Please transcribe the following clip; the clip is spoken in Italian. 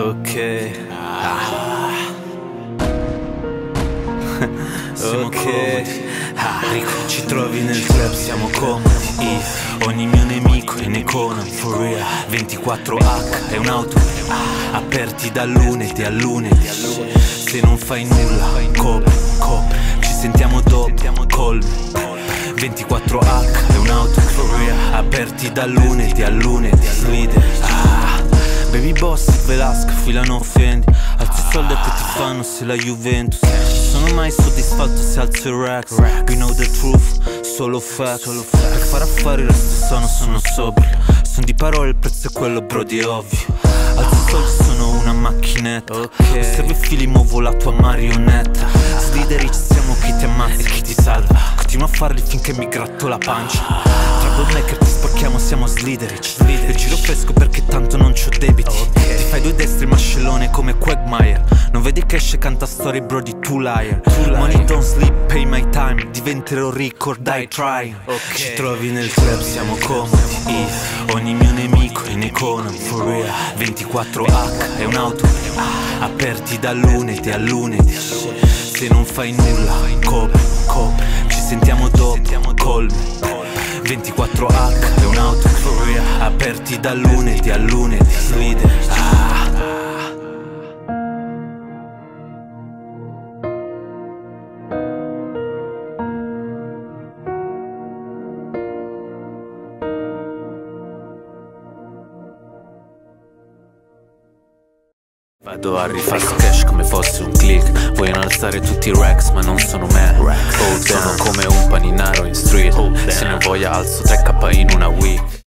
Ok. Ok. Rico, ci trovi nel club, siamo comodi. Ogni mio nemico è un'icona, for real. 24H è un'auto, aperti dal lunedì a lunedì. Se non fai nulla, copri. Ci sentiamo dopo, colmi. 24H è un'auto, for real. Aperti dal lunedì a lunedì. Leader. Baby boss, Velasco, filano Fendi. Alzi soldi che ti fanno se la Juventus. Sono mai soddisfatto se alzo il Rex. We know the truth, solo facts. Per fare affari resto sono sobrio. Son di parole, il prezzo è quello, brody, è ovvio. Alzo i soldi, sono una macchinetta. Serve fili, muovo la tua marionetta. Slideri, ci siamo chi ti ammazza e chi ti salva. Continuo a farli finché mi gratto la pancia. Troublemaker, ti sporchiamo, siamo sliderici. Il giro fresco perché tanto non c'ho debiti. Ti fai due destri, mascellone come Quagmire. Non vedi che esce, canta storie, brody, tu liar. Money don't sleep, pay my time. Diventerò ricco, dai, try. Ci trovi nel club, siamo comodi. Ogni mio nemico è un'icona, for real. 24H è un'auto, aperti dal lunedì a lunedì. Se non fai nulla, copri. Ci sentiamo dopo, colmi. 24H è un'auto, for real. Aperti dal lunedì a lunedì. Leader. Vado a rifare cash come fosse un click. Vogliono alzare tutti i racks ma non sono me. Sono come un paninaro in street. Se ne voglia alzo 3K in una week.